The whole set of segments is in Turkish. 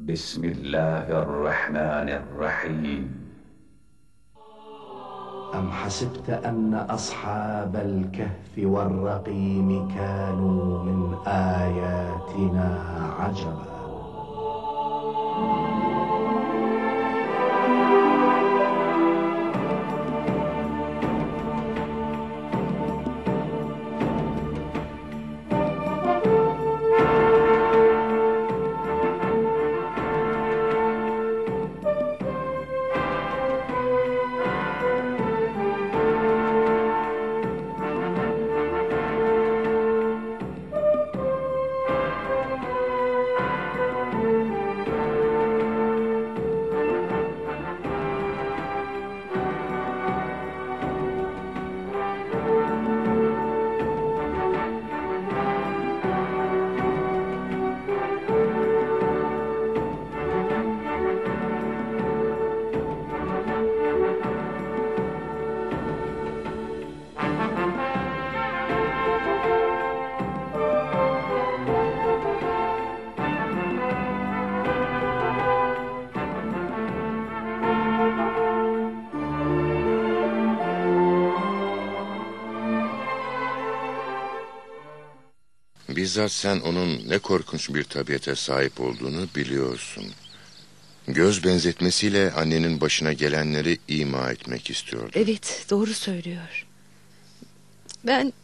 بسم الله الرحمن الرحيم أم حسبت أن أصحاب الكهف والرقيم كانوا من آياتنا عجبا Bizzat sen onun ne korkunç bir tabiate sahip olduğunu biliyorsun. Göz benzetmesiyle annenin başına gelenleri ima etmek istiyordu. Evet, doğru söylüyor. Ben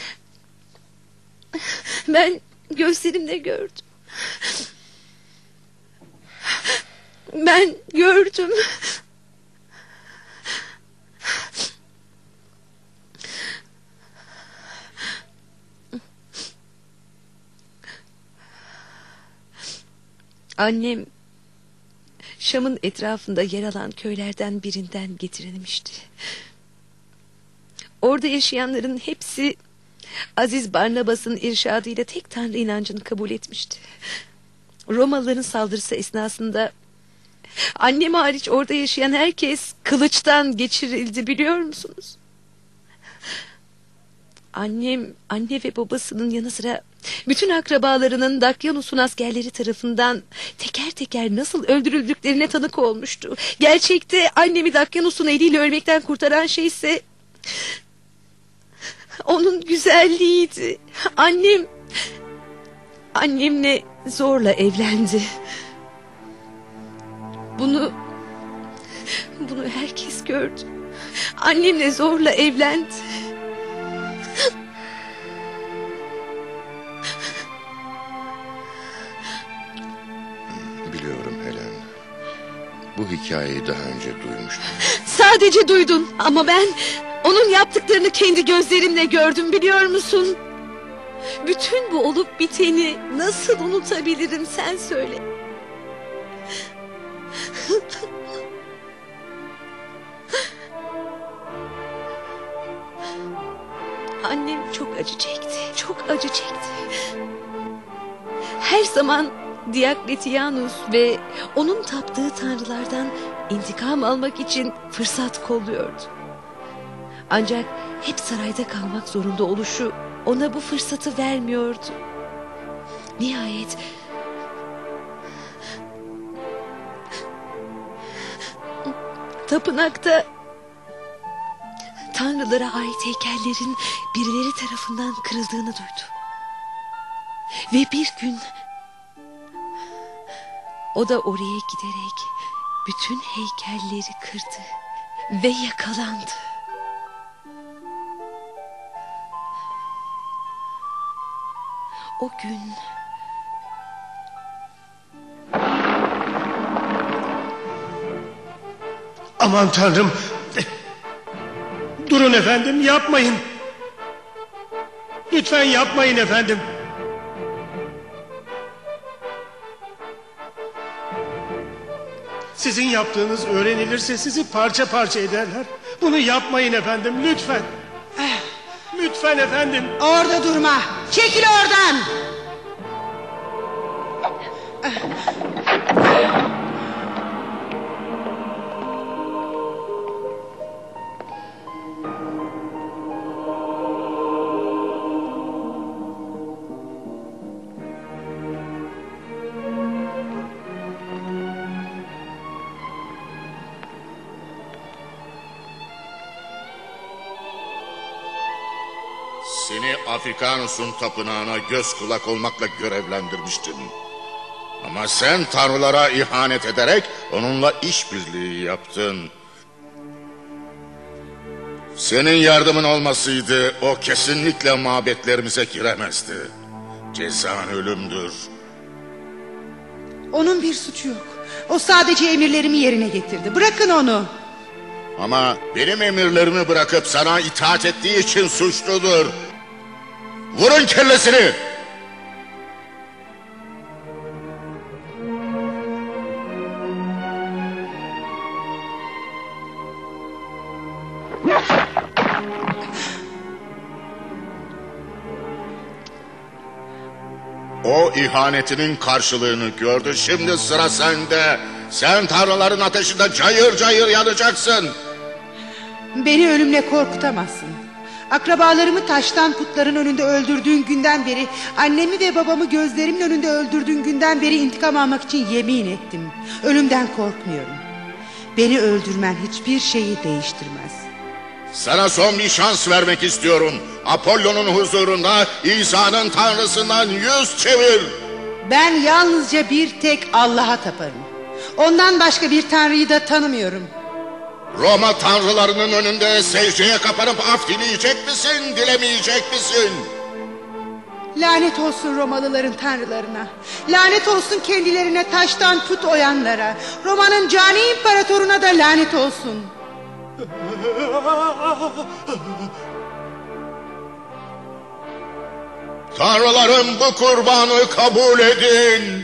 gözlerimle gördüm. Ben gördüm. Annem Şam'ın etrafında yer alan köylerden birinden getirilmişti. Orada yaşayanların hepsi Aziz Barnabas'ın irşadıyla tek tanrı inancını kabul etmişti. Romalıların saldırısı esnasında annem hariç orada yaşayan herkes kılıçtan geçirildi, biliyor musunuz? Anne ve babasının yanı sıra bütün akrabalarının Dakyanus'un askerleri tarafından teker teker nasıl öldürüldüklerine tanık olmuştu. Gerçekte annemi Dakyanus'un eliyle ölmekten kurtaran şey ise onun güzelliğiydi. Annemle zorla evlendi. Bunu herkes gördü. Annemle zorla evlendi. Biliyorum Helen. Bu hikayeyi daha önce duymuştum. Sadece duydun ama ben onun yaptıklarını kendi gözlerimle gördüm, biliyor musun? Bütün bu olup biteni nasıl unutabilirim, sen söyle. Annem çok acı çekti, çok acı çekti. Her zaman Diokletianus ve onun taptığı tanrılardan intikam almak için fırsat kolluyordu. Ancak hep sarayda kalmak zorunda oluşu ona bu fırsatı vermiyordu. Nihayet tapınakta tanrılara ait heykellerin birileri tarafından kırıldığını duydu. Ve bir gün o da oraya giderek bütün heykelleri kırdı ve yakalandı. O gün Aman Tanrım! Durun efendim, yapmayın! Lütfen yapmayın efendim! Sizin yaptığınız öğrenilirse sizi parça parça ederler. Bunu yapmayın efendim, lütfen! Lütfen efendim! Orada durma! Çekil oradan! Seni Afrikanus'un tapınağına göz kulak olmakla görevlendirmiştim. Ama sen tanrılara ihanet ederek onunla işbirliği yaptın. Senin yardımın olmasaydı o kesinlikle mabetlerimize giremezdi. Cezan ölümdür. Onun bir suçu yok. O sadece emirlerimi yerine getirdi. Bırakın onu. Ama benim emirlerimi bırakıp sana itaat ettiği için suçludur. Vurun kellesini! O ihanetinin karşılığını gördü. Şimdi sıra sende. Sen tanrıların ateşinde cayır cayır yanacaksın. Beni ölümle korkutamazsın. Akrabalarımı taştan putların önünde öldürdüğün günden beri, annemi ve babamı gözlerimin önünde öldürdüğün günden beri intikam almak için yemin ettim. Ölümden korkmuyorum. Beni öldürmen hiçbir şeyi değiştirmez. Sana son bir şans vermek istiyorum. Apollo'nun huzurunda İsa'nın tanrısından yüz çevir. Ben yalnızca bir tek Allah'a taparım. Ondan başka bir tanrıyı da tanımıyorum. Roma tanrılarının önünde secdeye kapanıp af dileyecek misin, dilemeyecek misin? Lanet olsun Romalıların tanrılarına. Lanet olsun kendilerine taştan put oyanlara. Roma'nın cani imparatoruna da lanet olsun. Tanrılarım, bu kurbanı kabul edin.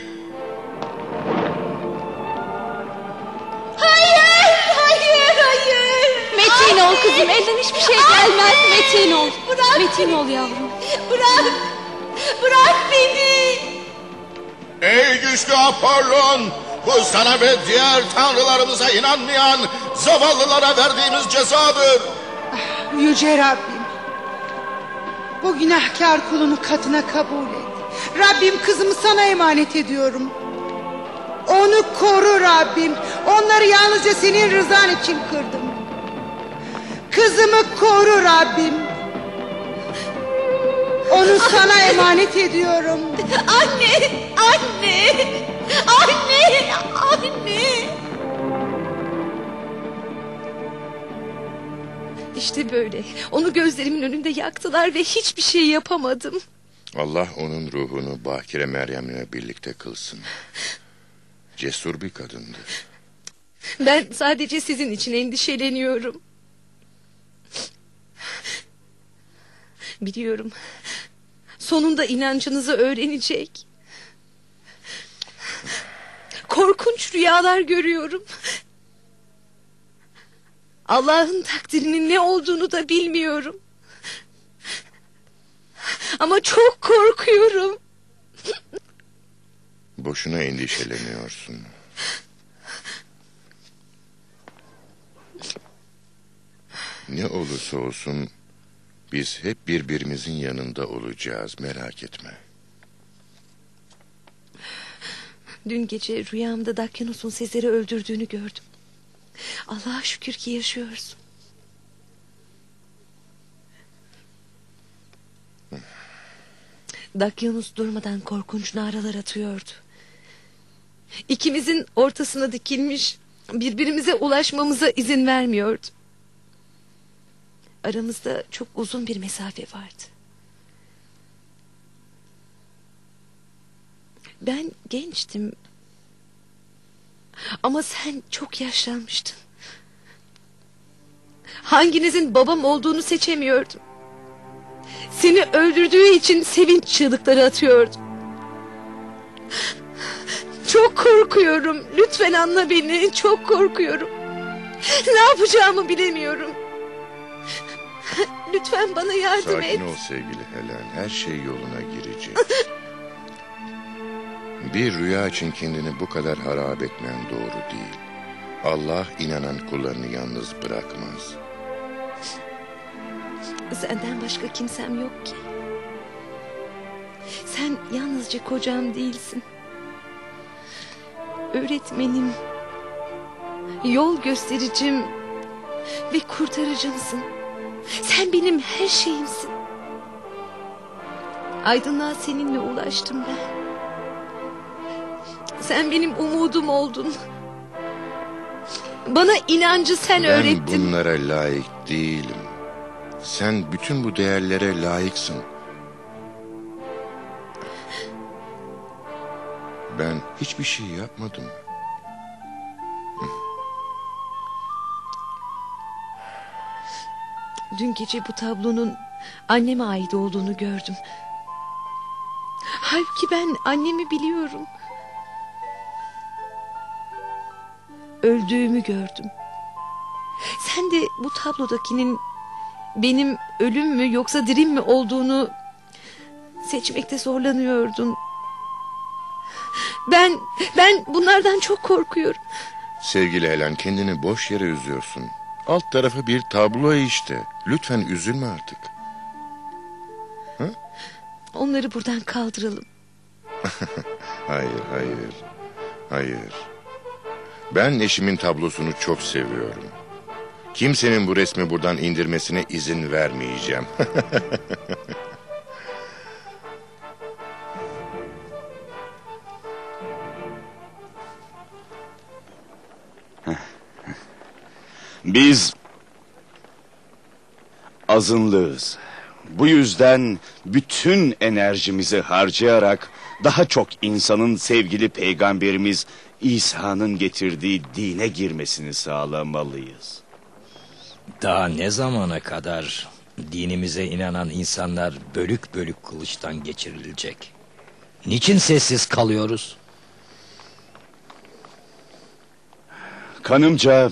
Hayır, hayır, hayır. Metin ol kızım, elden hiçbir şey gelmez. Metin ol. Bırak. Metin ol yavrum. Bırak. Bırak beni. Ey güçlü Apollon, bu sana ve diğer tanrılarımıza inanmayan zavallılara verdiğimiz cezadır. Yüce Rabbim, bu günahkar kulunu katına kabul et. Rabbim, kızımı sana emanet ediyorum. Onu koru Rabbim. Onları yalnızca senin rızan için kırdım. Kızımı koru Rabbim. Onu sana emanet ediyorum. Anne, anne, anne, anne. İşte böyle. Onu gözlerimin önünde yaktılar ve hiçbir şey yapamadım. Allah onun ruhunu Bakire Meryem'le birlikte kılsın. Cesur bir kadındı. Ben sadece sizin için endişeleniyorum. Biliyorum. Sonunda inancınızı öğrenecek. Korkunç rüyalar görüyorum. Allah'ın takdirinin ne olduğunu da bilmiyorum. Ama çok korkuyorum. Boşuna endişeleniyorsun. Ne olursa olsun biz hep birbirimizin yanında olacağız, merak etme. Dün gece rüyamda Dakyanus'un Sezer'i öldürdüğünü gördüm. Allah'a şükür ki yaşıyorsun. Dakyanus durmadan korkunç naralar atıyordu. İkimizin ortasına dikilmiş, birbirimize ulaşmamıza izin vermiyordu. Aramızda çok uzun bir mesafe vardı. Ben gençtim. Ama sen çok yaşlanmıştın. Hanginizin babam olduğunu seçemiyordum. Seni öldürdüğü için sevinç çığlıkları atıyordum. Çok korkuyorum. Lütfen anla beni. Çok korkuyorum. Ne yapacağımı bilemiyorum. Lütfen bana yardım et. Sakin ol sevgili Helen. Her şey yoluna girecek. Bir rüya için kendini bu kadar harap etmen doğru değil. Allah inanan kullarını yalnız bırakmaz. Senden başka kimsem yok ki. Sen yalnızca kocam değilsin. Öğretmenim, yol göstericim ve kurtarıcımsın. Sen benim her şeyimsin. Aydınlığa seninle ulaştım ben. Sen benim umudum oldun. Bana inancı sen öğrettin. Ben bunlara layık değilim. Sen bütün bu değerlere layıksın. Ben hiçbir şey yapmadım. Dün gece bu tablonun anneme ait olduğunu gördüm. Halbuki ben annemi biliyorum. Öldüğümü gördüm. Sen de bu tablodakinin benim ölüm mü yoksa dirim mi olduğunu seçmekte zorlanıyordun. Ben bunlardan çok korkuyorum. Sevgili Helen, kendini boş yere üzüyorsun. Alt tarafı bir tablo işte. Lütfen üzülme artık. Ha? Onları buradan kaldıralım. Hayır. Ben eşimin tablosunu çok seviyorum. Kimsenin bu resmi buradan indirmesine izin vermeyeceğim. Biz azınlığız. Bu yüzden bütün enerjimizi harcayarak daha çok insanın sevgili peygamberimiz İsa'nın getirdiği dine girmesini sağlamalıyız. Daha ne zamana kadar dinimize inanan insanlar bölük bölük kılıçtan geçirilecek? Niçin sessiz kalıyoruz? Kanımca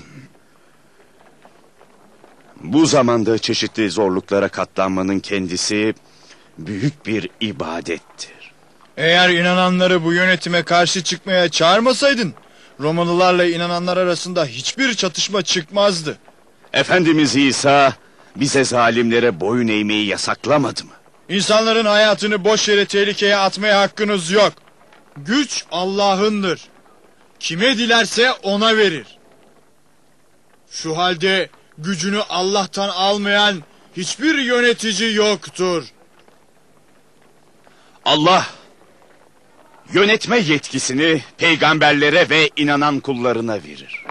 bu zamanda çeşitli zorluklara katlanmanın kendisi büyük bir ibadettir. Eğer inananları bu yönetime karşı çıkmaya çağırmasaydın, Romalılarla inananlar arasında hiçbir çatışma çıkmazdı. Efendimiz İsa bize zalimlere boyun eğmeyi yasaklamadı mı? İnsanların hayatını boş yere tehlikeye atmaya hakkınız yok. Güç Allah'ındır. Kime dilerse ona verir. Şu halde gücünü Allah'tan almayan hiçbir yönetici yoktur. Allah yönetme yetkisini peygamberlere ve inanan kullarına verir.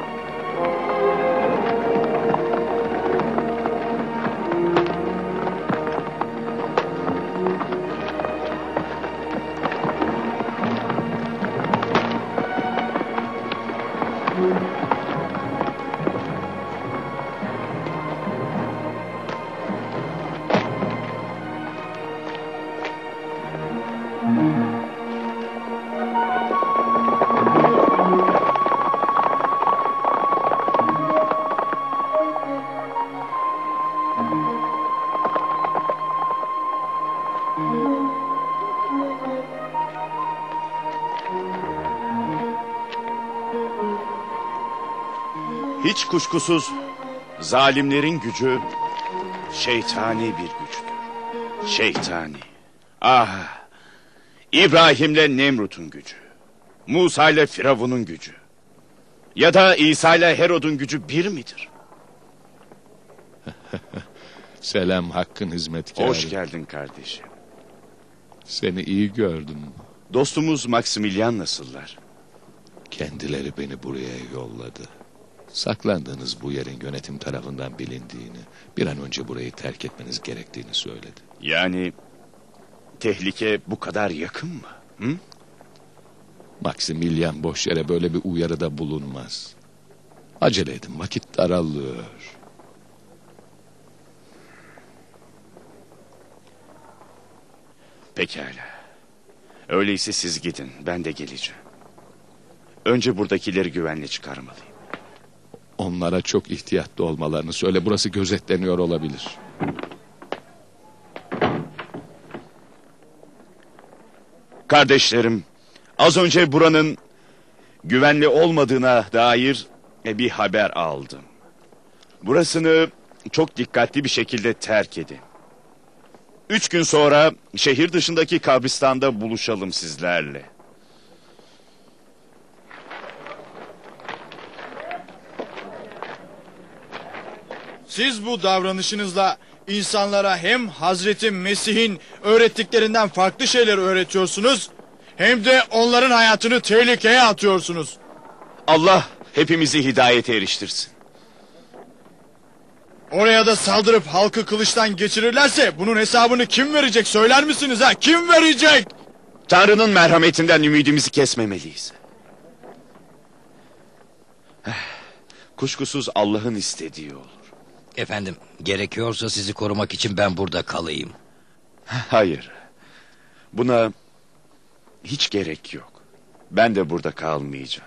Hiç kuşkusuz zalimlerin gücü şeytani bir güçtür. Şeytani. Ah! İbrahim'le Nemrut'un gücü. Musa'yla Firavun'un gücü. Ya da İsa'yla Herod'un gücü bir midir? Selam Hakk'ın hizmetkarı. Hoş geldin kardeşim. Seni iyi gördüm. Dostumuz Maximilian nasıllar? Kendileri beni buraya yolladı. Saklandığınız bu yerin yönetim tarafından bilindiğini, bir an önce burayı terk etmeniz gerektiğini söyledi. Yani tehlike bu kadar yakın mı? Hı? Maximilian boş yere böyle bir uyarıda bulunmaz. Acele edin, vakit daralıyor. Pekala. Öyleyse siz gidin, ben de geleceğim. Önce buradakileri güvenle çıkarmalıyım. Onlara çok ihtiyatlı olmalarını söyle, burası gözetleniyor olabilir. Kardeşlerim, az önce buranın güvenli olmadığına dair bir haber aldım. Burasını çok dikkatli bir şekilde terk edin. 3 gün sonra şehir dışındaki kabristanda buluşalım sizlerle. Siz bu davranışınızla İnsanlara hem Hazreti Mesih'in öğrettiklerinden farklı şeyler öğretiyorsunuz, hem de onların hayatını tehlikeye atıyorsunuz. Allah hepimizi hidayete eriştirsin. Oraya da saldırıp halkı kılıçtan geçirirlerse bunun hesabını kim verecek söyler misiniz ha? Kim verecek? Tanrı'nın merhametinden ümidimizi kesmemeliyiz. Kuşkusuz Allah'ın istediği olur. Efendim, gerekiyorsa sizi korumak için ben burada kalayım. Hayır. Buna hiç gerek yok. Ben de burada kalmayacağım.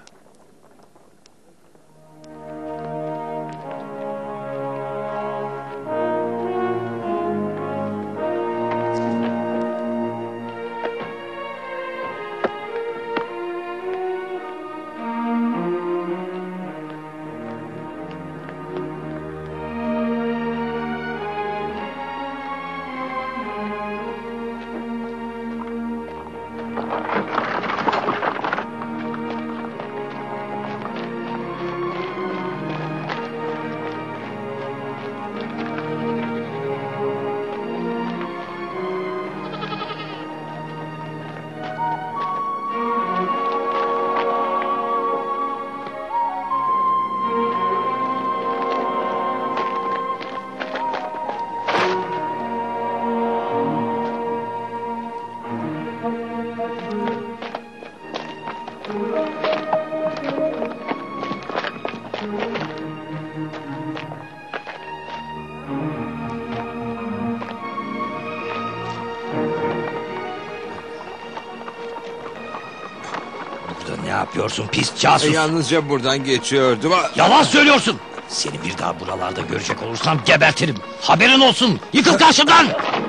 Burada ne yapıyorsun pis casus? Yalnızca buradan geçiyordum. Yalan söylüyorsun. Seni bir daha buralarda görecek olursam gebertirim. Haberin olsun. Yıkıl karşımdan.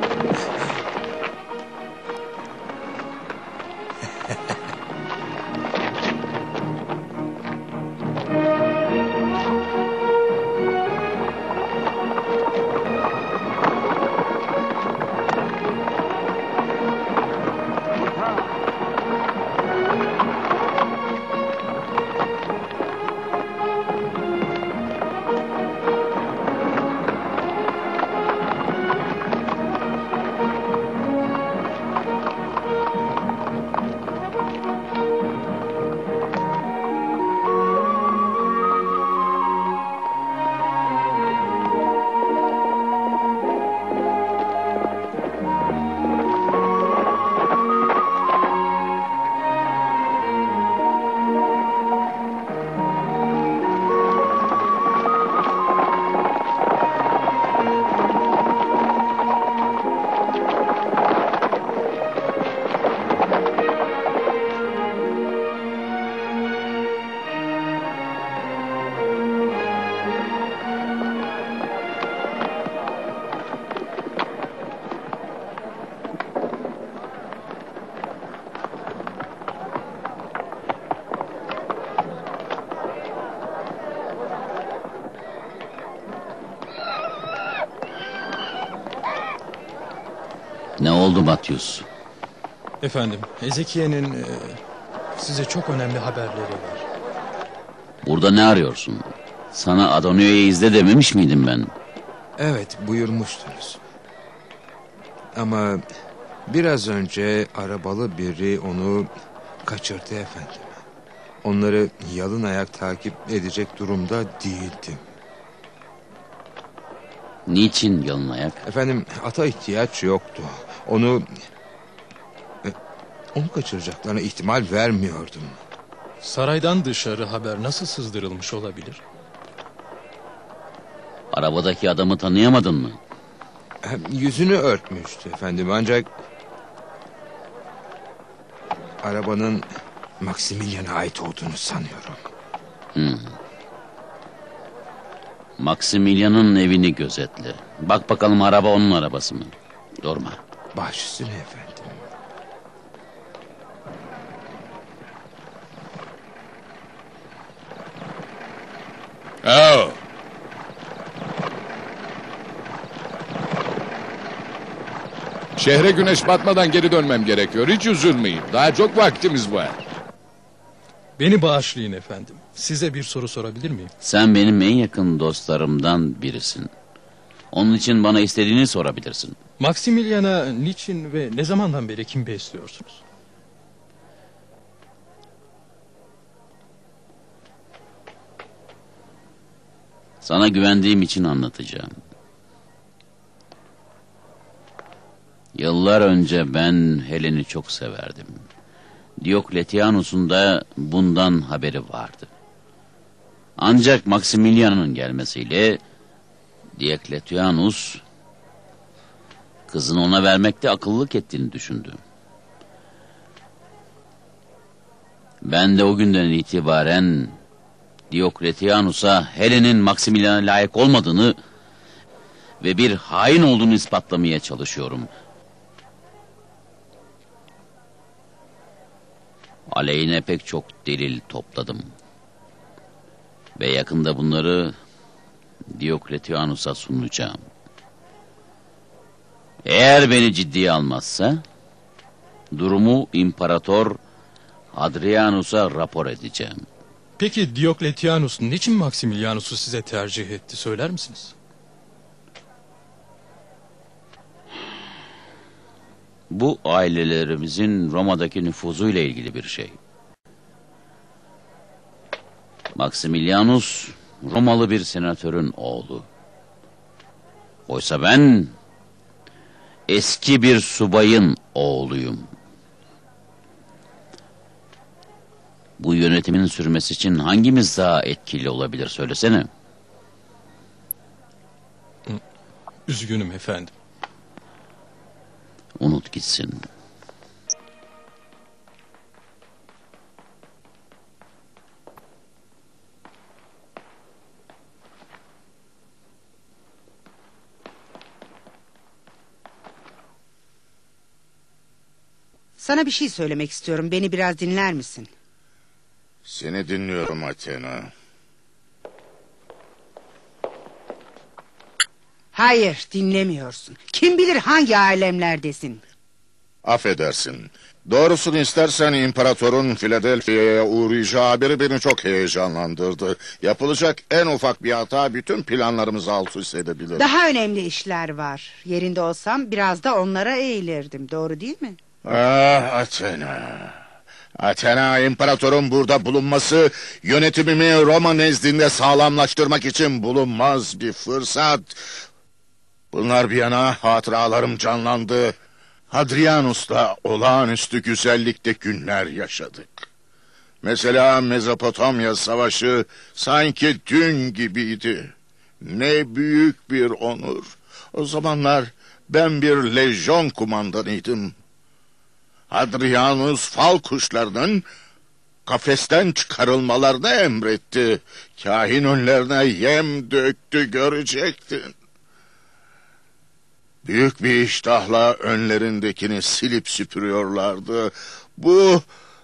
Ne oldu Matius? Efendim, Ezekiel'in size çok önemli haberleri var. Burada ne arıyorsun? Sana Adonia'yı izle dememiş miydim ben? Evet, buyurmuştunuz. Ama biraz önce arabalı biri onu kaçırdı efendim. Onları yalın ayak takip edecek durumda değildim. Niçin yalın ayak? Efendim, ata ihtiyaç yoktu. Onu kaçıracaklarına ihtimal vermiyordum. Saraydan dışarı haber nasıl sızdırılmış olabilir? Arabadaki adamı tanıyamadın mı? Yüzünü örtmüştü efendim, ancak arabanın Maximilian'a ait olduğunu sanıyorum. Maximilian'ın evini gözetle. Bak bakalım araba onun arabası mı? Durma. Baş üstüne efendim. Oh. Şehre güneş batmadan geri dönmem gerekiyor. Hiç üzülmeyin. Daha çok vaktimiz var. Beni bağışlayın efendim. Size bir soru sorabilir miyim? Sen benim en yakın dostlarımdan birisin. Onun için bana istediğini sorabilirsin. Maximilian'a niçin ve ne zamandan beri kim besliyorsunuz? Sana güvendiğim için anlatacağım. Yıllar önce ben Helen'i çok severdim. Diokletianus'un da bundan haberi vardı. Ancak Maximilian'ın gelmesiyle Diokletianus kızını ona vermekte akıllılık ettiğini düşündü. Ben de o günden itibaren Diokletianus'a Helen'in Maximilian'a layık olmadığını ve bir hain olduğunu ispatlamaya çalışıyorum. Aleyhine pek çok delil topladım. Ve yakında bunları Diokletianus'a sunacağım. Eğer beni ciddiye almazsa durumu İmparator Hadrianus'a rapor edeceğim. Peki Diokletianus niçin Maximilianus'u size tercih etti, söyler misiniz? Bu ailelerimizin Roma'daki nüfuzuyla ilgili bir şey. Maximilianus Romalı bir senatörün oğlu. Oysa ben eski bir subayın oğluyum. Bu yönetimin sürmesi için hangimiz daha etkili olabilir söylesene. Üzgünüm efendim. Unut gitsin. Sana bir şey söylemek istiyorum. Beni biraz dinler misin? Seni dinliyorum Athena. Hayır, dinlemiyorsun. Kim bilir hangi alemlerdesin. Affedersin. Doğrusunu istersen imparatorun Philadelphia'ya uğrayacağı haberi beni çok heyecanlandırdı. Yapılacak en ufak bir hata bütün planlarımızı alt üst edebilir. Daha önemli işler var. Yerinde olsam biraz da onlara eğilirdim. Doğru değil mi? Ah Athena. Athena, imparatorun burada bulunması yönetimimi Roma nezdinde sağlamlaştırmak için bulunmaz bir fırsat. Bunlar bir yana hatıralarım canlandı. Hadrianus'la olağanüstü güzellikte günler yaşadık. Mesela Mezopotamya Savaşı sanki dün gibiydi. Ne büyük bir onur. O zamanlar ben bir lejyon kumandanıydım. Hadrianus fal kuşlarının kafesten çıkarılmalarını emretti. Kahin önlerine yem döktü, görecektin. Büyük bir iştahla önlerindekini silip süpürüyorlardı. Bu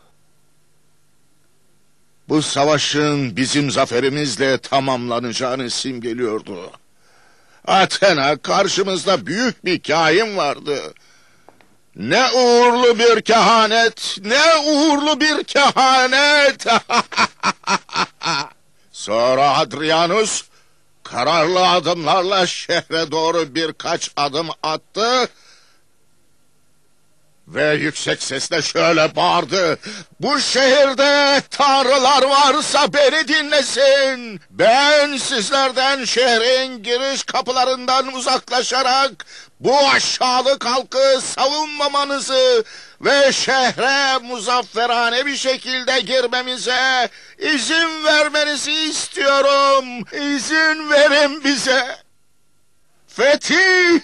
savaşın bizim zaferimizle tamamlanacağını simgeliyordu. Athena, karşımızda büyük bir kahin vardı. Ne uğurlu bir kehanet, ne uğurlu bir kehanet. Sonra Hadrianus kararlı adımlarla şehre doğru birkaç adım attı ve yüksek sesle şöyle bağırdı: "Bu şehirde tanrılar varsa beni dinlesin. Ben sizlerden şehrin giriş kapılarından uzaklaşarak bu aşağılık halkı savunmamanızı ve şehre muzafferane bir şekilde girmemize izin vermenizi istiyorum. İzin verin bize. Fetih!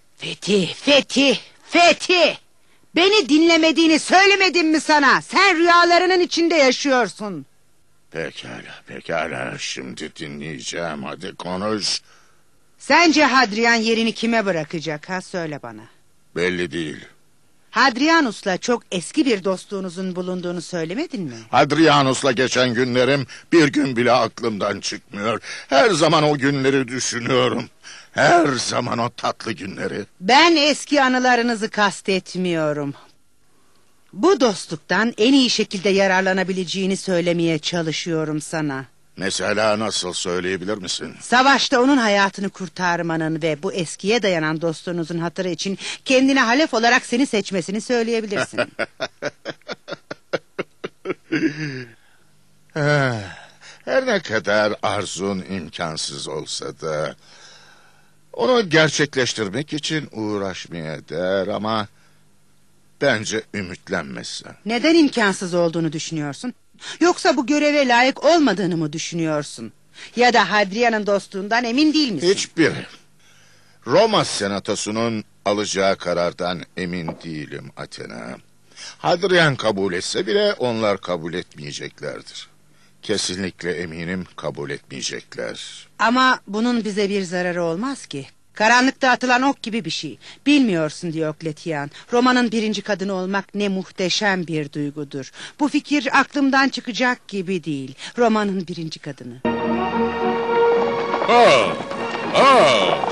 Fethi! Beni dinlemediğini söylemedim mi sana? Sen rüyalarının içinde yaşıyorsun. Pekala, şimdi dinleyeceğim, hadi konuş. Sence Hadrian yerini kime bırakacak, ha, söyle bana. Belli değil. Hadrianus'la çok eski bir dostluğunuzun bulunduğunu söylemedin mi? Hadrianus'la geçen günlerim bir gün bile aklımdan çıkmıyor. Her zaman o günleri düşünüyorum. Her zaman o tatlı günleri. Ben eski anılarınızı kastetmiyorum. Bu dostluktan en iyi şekilde yararlanabileceğini söylemeye çalışıyorum sana. Mesela nasıl, söyleyebilir misin? Savaşta onun hayatını kurtarmanın ve bu eskiye dayanan dostluğunuzun hatırı için kendine halef olarak seni seçmesini söyleyebilirsin. Her ne kadar arzun imkansız olsa da onu gerçekleştirmek için uğraşmaya değer, ama bence ümitlenmezsen. Neden imkansız olduğunu düşünüyorsun? Yoksa bu göreve layık olmadığını mı düşünüyorsun? Ya da Hadrian'ın dostluğundan emin değil misin? Hiçbiri. Roma senatosunun alacağı karardan emin değilim Athena. Hadrian kabul etse bile onlar kabul etmeyeceklerdir. Kesinlikle eminim kabul etmeyecekler. Ama bunun bize bir zararı olmaz ki. Karanlıkta atılan ok gibi bir şey. Bilmiyorsun Diokletian. Roma'nın 1. kadını olmak ne muhteşem bir duygudur. Bu fikir aklımdan çıkacak gibi değil. Roma'nın 1. kadını. Oh! Oh!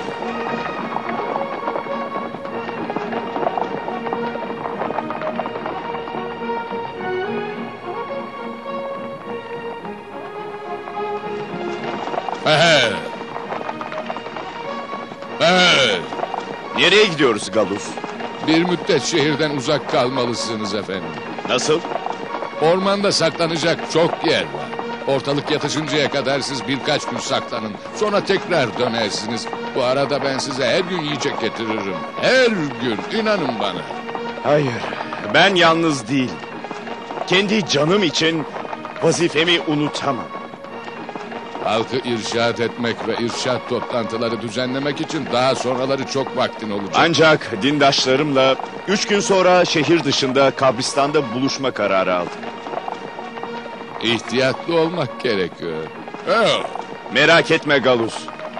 Evet. Evet. Nereye gidiyoruz Galus? Bir müddet şehirden uzak kalmalısınız efendim. Nasıl? Ormanda saklanacak çok yer var. Ortalık yatışıncaya kadar siz birkaç gün saklanın. Sonra tekrar dönersiniz. Bu arada ben size her gün yiyecek getiririm. Her gün, inanın bana. Hayır, ben yalnız değilim. Kendi canım için vazifemi unutamam. Halkı irşad etmek ve irşad toplantıları düzenlemek için daha sonraları çok vaktin olacak. Ancak dindaşlarımla 3 gün sonra şehir dışında kabristanda buluşma kararı aldım. İhtiyatlı olmak gerekiyor. Oh. Merak etme Galus.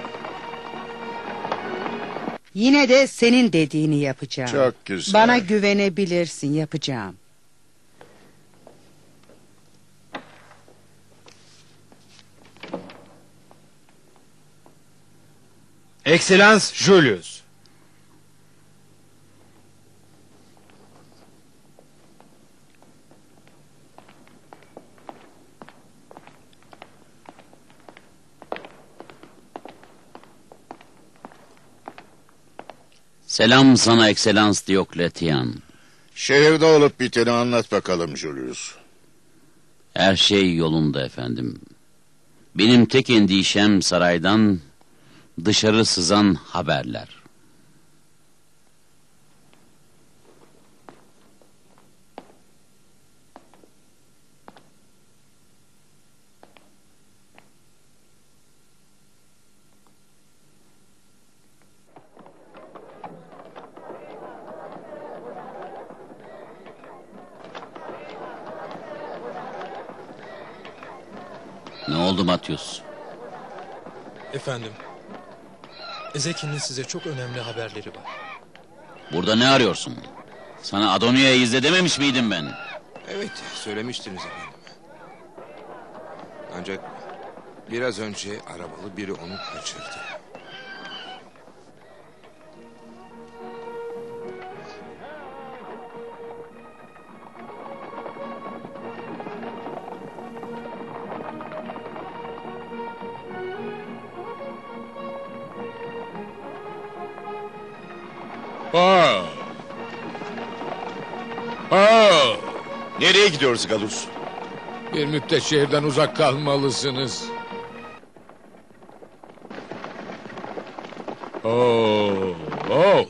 Yine de senin dediğini yapacağım. Çok güzel. Bana güvenebilirsin, yapacağım. Ekselans Julius. Selam sana Ekselans Diokletian. Şehirde olup biteni anlat bakalım Julius. Her şey yolunda efendim. Benim tek endişem saraydan dışarı sızan haberler. Ne oldu Matius? Efendim, Ezekiel'in size çok önemli haberleri var. Burada ne arıyorsun? Sana Adonia'yı izle dememiş miydim ben? Evet, söylemiştiniz efendim. Ancak biraz önce arabalı biri onu kaçırdı. Oh! Oh! Nereye gidiyoruz Galus? Bir müddet şehirden uzak kalmalısınız. Oh! Oh!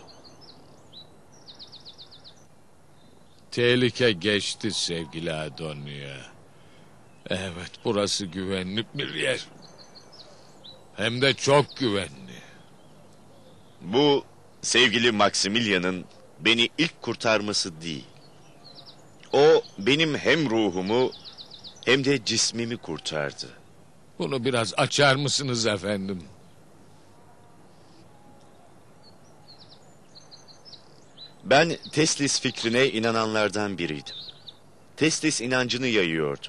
Tehlike geçti sevgili Adonia. Evet, burası güvenli bir yer. Hem de çok güvenli. Bu sevgili Maximilian'ın beni ilk kurtarması değil. O benim hem ruhumu hem de cismimi kurtardı. Bunu biraz açar mısınız efendim? Ben Teslis fikrine inananlardan biriydim. Teslis inancını yayıyordu.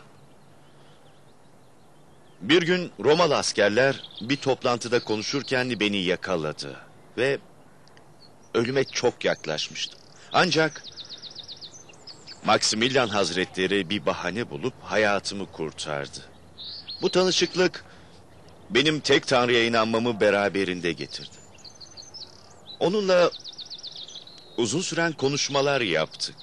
Bir gün Romalı askerler bir toplantıda konuşurken beni yakaladı ve ölüme çok yaklaşmıştım. Ancak Maximilian Hazretleri bir bahane bulup hayatımı kurtardı. Bu tanışıklık benim tek Tanrı'ya inanmamı beraberinde getirdi. Onunla uzun süren konuşmalar yaptık.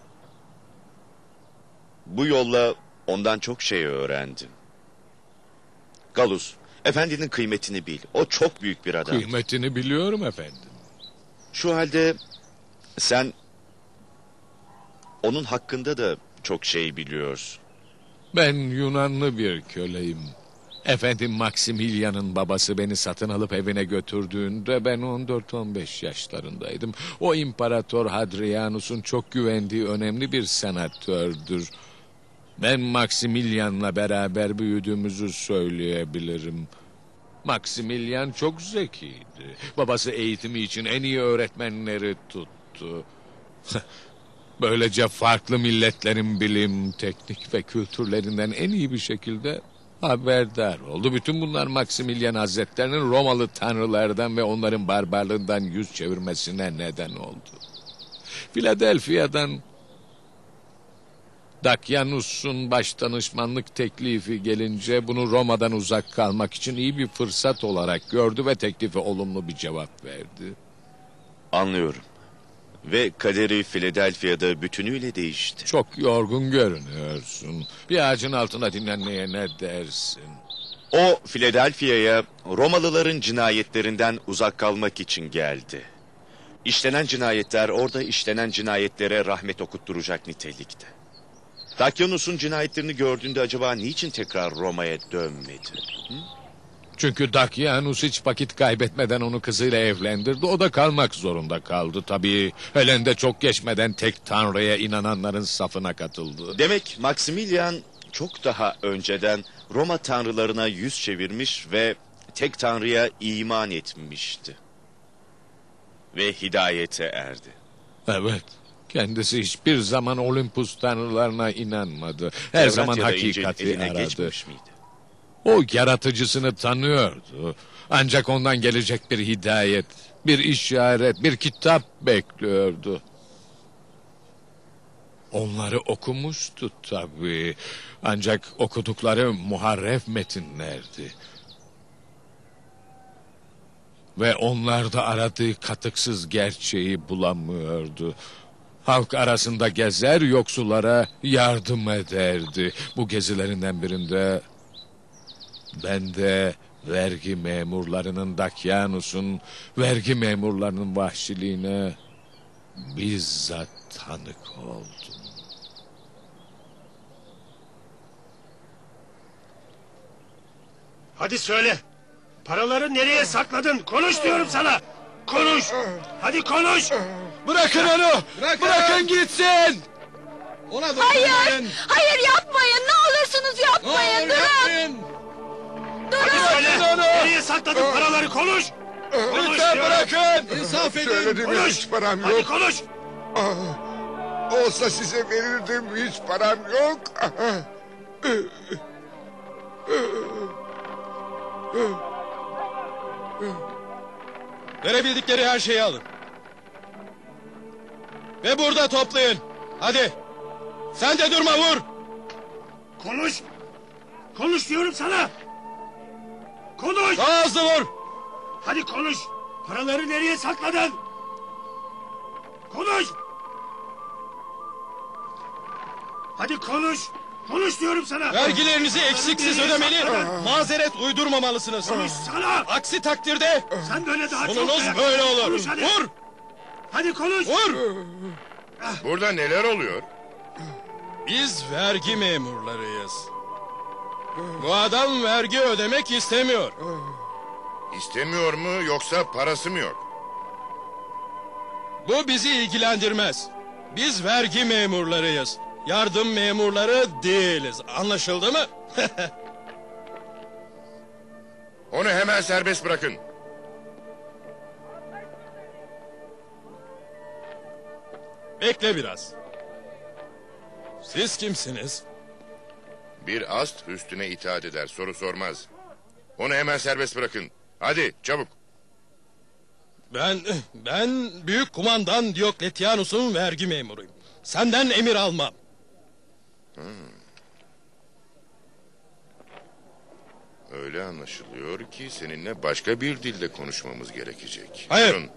Bu yolla ondan çok şey öğrendim. Galus, efendinin kıymetini bil. O çok büyük bir adam. Kıymetini biliyorum efendim. Şu halde sen onun hakkında da çok şey biliyorsun. Ben Yunanlı bir köleyim. Efendim Maximilian'ın babası beni satın alıp evine götürdüğünde ben 14-15 yaşlarındaydım. O İmparator Hadrianus'un çok güvendiği önemli bir senatördür. Ben Maximilian'la beraber büyüdüğümüzü söyleyebilirim. Maximilian çok zekiydi. Babası eğitimi için en iyi öğretmenleri tuttu. Böylece farklı milletlerin bilim, teknik ve kültürlerinden en iyi bir şekilde haberdar oldu. Bütün bunlar Maximilian Hazretlerinin Romalı tanrılardan ve onların barbarlığından yüz çevirmesine neden oldu. Philadelphia'dan Dakyanus'un başdanışmanlık teklifi gelince bunu Roma'dan uzak kalmak için iyi bir fırsat olarak gördü ve teklife olumlu bir cevap verdi. Anlıyorum. Ve kaderi Philadelphia'da bütünüyle değişti. Çok yorgun görünüyorsun. Bir ağacın altında dinlenmeye ne dersin? O Philadelphia'ya Romalıların cinayetlerinden uzak kalmak için geldi. İşlenen cinayetler orada işlenen cinayetlere rahmet okutturacak nitelikte. Dakyanus'un cinayetlerini gördüğünde acaba niçin tekrar Roma'ya dönmedi? Hı? Çünkü Dakyanus hiç vakit kaybetmeden onu kızıyla evlendirdi. O da kalmak zorunda kaldı tabii. Helen de çok geçmeden tek tanrıya inananların safına katıldı. Demek Maximilian çok daha önceden Roma tanrılarına yüz çevirmiş ve tek tanrıya iman etmişti. Ve hidayete erdi. Evet. Kendisi hiçbir zaman Olympus tanrılarına inanmadı. Her zaman hakikati aradı. O yaratıcısını tanıyordu. Ancak ondan gelecek bir hidayet, bir işaret, bir kitap bekliyordu. Onları okumuştu tabii. Ancak okudukları muharref metinlerdi. Ve onlarda aradığı katıksız gerçeği bulamıyordu. Halk arasında gezer, yoksullara yardım ederdi. Bu gezilerinden birinde ben de vergi memurlarının, Dakyanus'un vergi memurlarının vahşiliğine bizzat tanık oldum. Hadi söyle. Paraları nereye sakladın? Konuş diyorum sana. Konuş. Hadi konuş. Bırakın onu. Bırakın gitsin. Ona Hayır. Hayır yapmayın. Ne olursunuz yapmayın. Durun. Hadi söyle. Nereye sakladın paraları? Konuş. Konuş Lütfen diyorum. bırakın. İnsaf edin. Söyledim ya, hiç param yok. Hadi konuş. Olsa size verirdim, hiç param yok. Verebildikleri her şeyi alın. Ve burada toplayın. Hadi. Sen de durma, vur. Konuş. Konuş diyorum sana. Konuş. Daha hızlı vur. Hadi konuş. Paraları nereye sakladın? Konuş. Hadi konuş. Konuş diyorum sana. Vergilerinizi eksiksiz ödemeli, mazeret uydurmamalısınız. Konuşsana. Aksi takdirde sen böyle daha sonunuz çok böyle olur. Konuş hadi. Vur. Hadi konuş. Vur. Burada neler oluyor? Biz vergi memurlarıyız. Bu adam vergi ödemek istemiyor. İstemiyor mu yoksa parası mı yok? Bu bizi ilgilendirmez. Biz vergi memurlarıyız. Yardım memurları değiliz. Anlaşıldı mı? Onu hemen serbest bırakın. Bekle biraz. Siz kimsiniz? Bir ast üstüne itaat eder, soru sormaz. Onu hemen serbest bırakın. Hadi çabuk. Ben büyük kumandan Diokletianus'un vergi memuruyum. Senden emir almam. Öyle anlaşılıyor ki seninle başka bir dilde konuşmamız gerekecek. Hayır. Buyurun.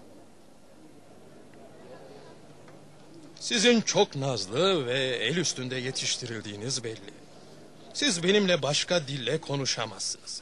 Sizin çok nazlı ve el üstünde yetiştirildiğiniz belli. Siz benimle başka dille konuşamazsınız.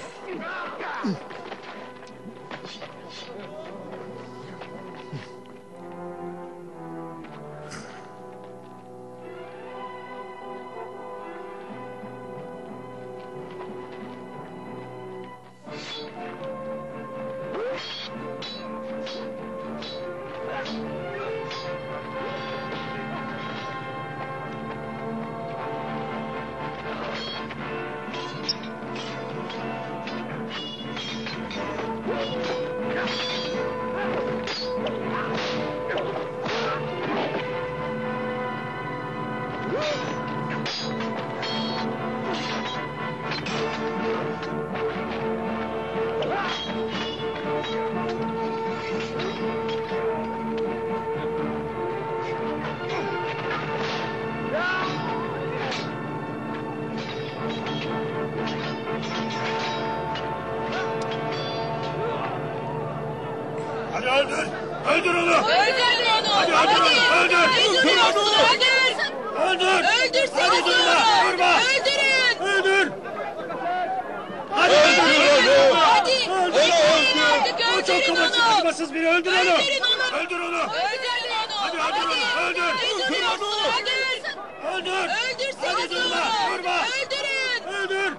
Hadi öldür. Öldür onu. Öldür onu. Hadi öldür onu. Öldür. Öldür onu. Öldür. Öldürsün Hadi durma. Durma. Öldürün. Öldür. Hadi öldür onu. Hadi. Öldür. Artık O çok öldürün kamaçlı onu. kırmasız biri. Öldür onu. Öldürün onu. Öldür onu. Öldürün onu. Hadi öldür onu. Öldür. Öldürün onu. Öldür. Öldürseniz Hadi durma. onu. Durma. Öldürün. Öldür.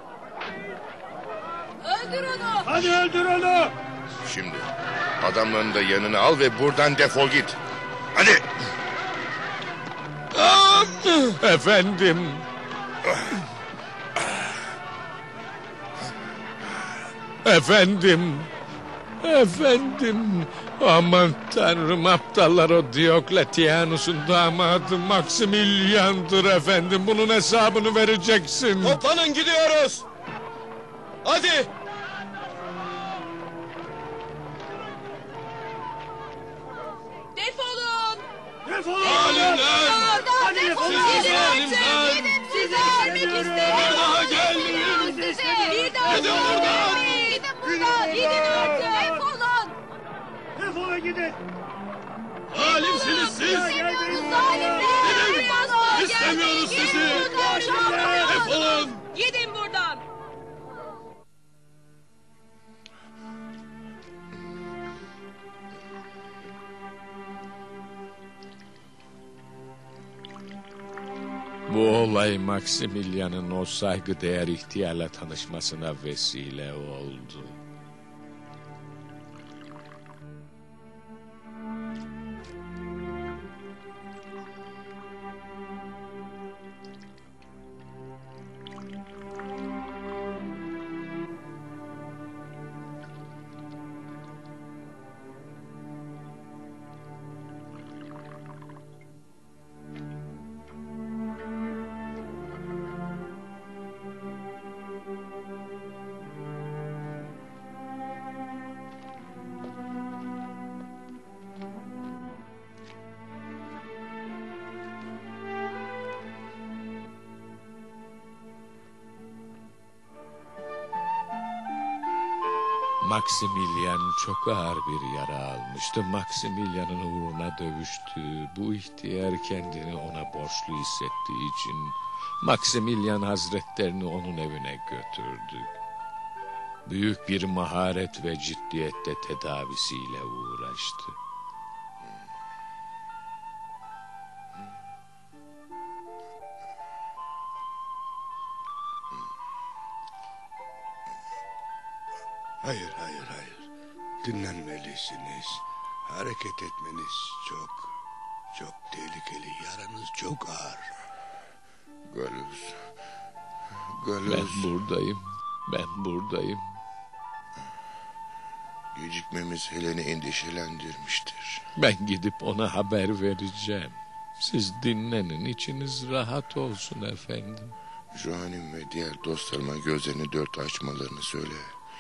Öldür onu. Hadi öldür onu. Şimdi adamlarını da yanına al ve buradan defol git. Hadi. Efendim. Efendim. Efendim. Aman tanrım, aptallar, o Diokletianus'un damadı Maximilian'dır efendim. Bunun hesabını vereceksin. Toplanın, gidiyoruz. Hadi. Defolun. Defolun. Halimden. Hadi defolun. Sizi Gidin halimden. artık. Sizi ölmek istemiyorum. Bir daha gelmeyin. Bir daha Gidin buradan. Gidin buradan. Gidin artık. Defolun. Defolun gidin. Halimsiniz siz. Bu zalimler. İstemiyoruz sizi. Defolun. Gidin buradan. Bu olay Maximilian'ın o saygıdeğer ihtiyarla tanışmasına vesile oldu. Maximilian çok ağır bir yara almıştı. Maximilian'ın uğruna dövüştü. Bu ihtiyar kendini ona borçlu hissettiği için Maximilian Hazretlerini onun evine götürdü. Büyük bir maharet ve ciddiyette tedavisiyle uğraştı. Hayır, hayır, hayır. Dinlenmelisiniz. Hareket etmeniz çok tehlikeli. Yaranız çok ağır. Galus. Ben buradayım. Ben buradayım. Gecikmemiz Helen'i endişelendirmiştir. Ben gidip ona haber vereceğim. Siz dinlenin, içiniz rahat olsun efendim. Johan'im ve diğer dostlarıma gözlerini dört açmalarını söyle.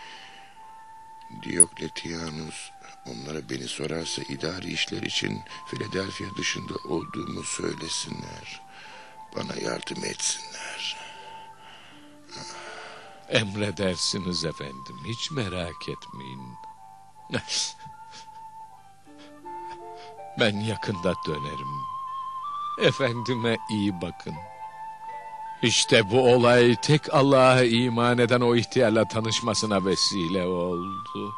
Diokletianus onlara beni sorarsa idari işler için Philadelphia dışında olduğumu söylesinler. Bana yardım etsinler. Emredersiniz efendim, hiç merak etmeyin. Ben yakında dönerim. Efendime iyi bakın. İşte bu olay tek Allah'a iman eden o ihtiyarla tanışmasına vesile oldu.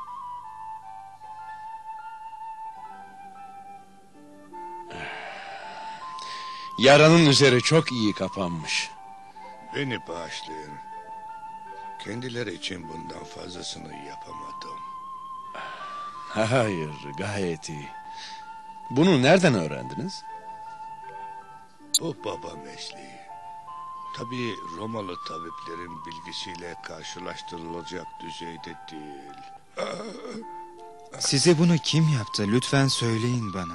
Yaranın üzeri çok iyi kapanmış. Beni bağışlayın. Kendileri için bundan fazlasını yapamadım. Hayır, gayet iyi. Bunu nereden öğrendiniz? Bu baba mesleği. Tabii Romalı tabiplerin bilgisiyle karşılaştırılacak düzeyde değil. Size bunu kim yaptı? Lütfen söyleyin bana.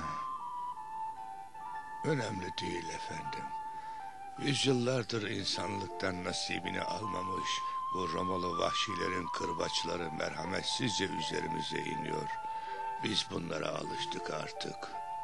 Önemli değil efendim. Yüzyıllardır insanlıktan nasibini almamış bu Romalı vahşilerin kırbaçları merhametsizce üzerimize iniyor. Biz bunlara alıştık artık.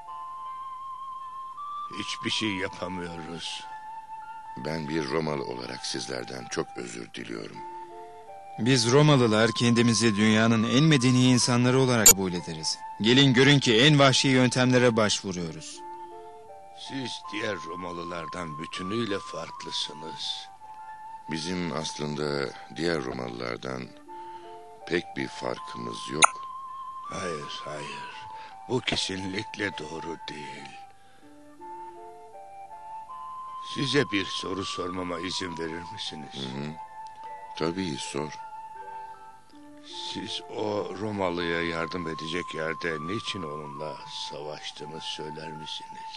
Hiçbir şey yapamıyoruz. Ben bir Romalı olarak sizlerden çok özür diliyorum. Biz Romalılar kendimizi dünyanın en medeni insanları olarak kabul ederiz. Gelin görün ki en vahşi yöntemlere başvuruyoruz. Siz diğer Romalılardan bütünüyle farklısınız. Bizim aslında diğer Romalılardan pek bir farkımız yok. Hayır, hayır. Bu kesinlikle doğru değil. Size bir soru sormama izin verir misiniz? Hı. Tabii sor. Siz o Romalı'ya yardım edecek yerde niçin onunla savaştığını söyler misiniz?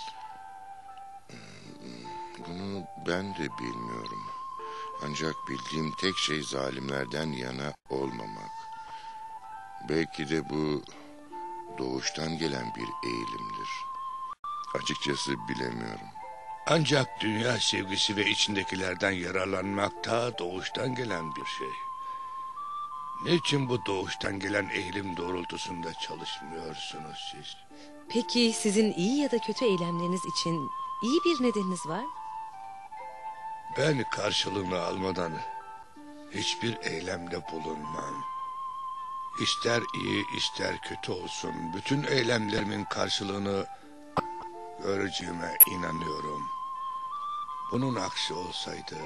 Bunu ben de bilmiyorum. Ancak bildiğim tek şey zalimlerden yana olmamak. Belki de bu doğuştan gelen bir eğilimdir. Açıkçası bilemiyorum. Ancak dünya sevgisi ve içindekilerden yararlanmak da doğuştan gelen bir şey. Niçin bu doğuştan gelen eğilim doğrultusunda çalışmıyorsunuz siz? Peki sizin iyi ya da kötü eylemleriniz için iyi bir nedeniniz var mı? Ben karşılığını almadan hiçbir eylemde bulunmam. İster iyi ister kötü olsun, bütün eylemlerimin karşılığını göreceğime inanıyorum. Bunun aksi olsaydı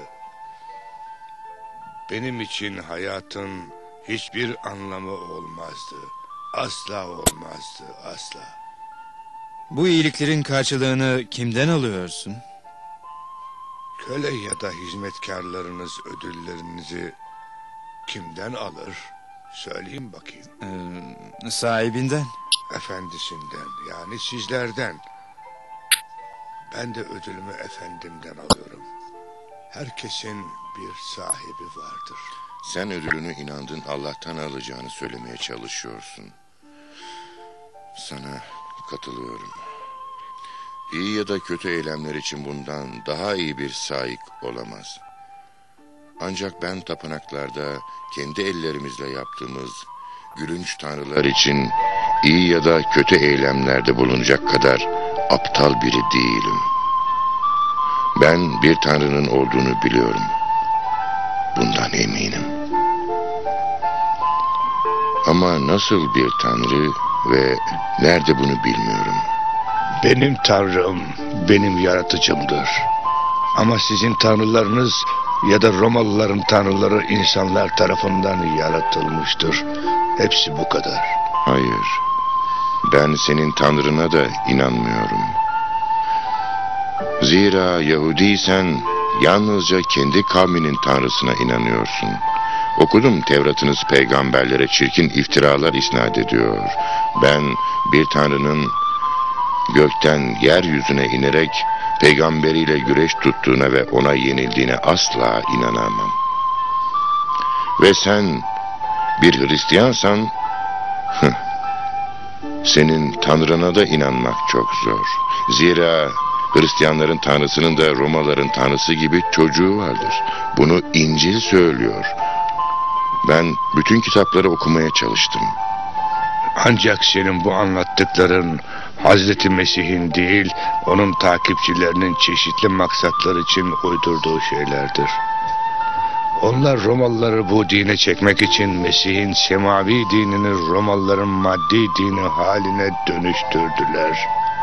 benim için hayatın hiçbir anlamı olmazdı. Asla olmazdı, asla. Bu iyiliklerin karşılığını kimden alıyorsun? Köle ya da hizmetkarlarınız ödüllerinizi kimden alır? Söyleyin bakayım. Sahibinden. Efendisinden, yani sizlerden. Ben de ödülümü efendimden alıyorum. Herkesin bir sahibi vardır. Sen ödülünü inandığın Allah'tan alacağını söylemeye çalışıyorsun. Sana katılıyorum. İyi ya da kötü eylemler için bundan daha iyi bir sahip olamaz. Ancak ben tapınaklarda kendi ellerimizle yaptığımız gülünç tanrılar için iyi ya da kötü eylemlerde bulunacak kadar aptal biri değilim. Ben bir tanrının olduğunu biliyorum. Bundan eminim. Ama nasıl bir tanrı ve nerede bunu bilmiyorum. Benim tanrım benim yaratıcımdır. Ama sizin tanrılarınız ya da Romalıların tanrıları insanlar tarafından yaratılmıştır. Hepsi bu kadar. Hayır. Ben senin tanrına da inanmıyorum. Zira Yahudiysen yalnızca kendi kavminin tanrısına inanıyorsun. Okudum Tevrat'ınız peygamberlere çirkin iftiralar isnat ediyor. Ben bir tanrının gökten yeryüzüne inerek peygamberiyle güreş tuttuğuna ve ona yenildiğine asla inanamam. Ve sen bir Hristiyansan senin tanrına da inanmak çok zor. Zira Hristiyanların tanrısının da Romalıların tanrısı gibi çocuğu vardır. Bunu İncil söylüyor. Ben bütün kitapları okumaya çalıştım. Ancak senin bu anlattıkların Hazreti Mesih'in değil, onun takipçilerinin çeşitli maksatlar için uydurduğu şeylerdir. Onlar Romalıları bu dine çekmek için Mesih'in semavi dinini Romalıların maddi dini haline dönüştürdüler.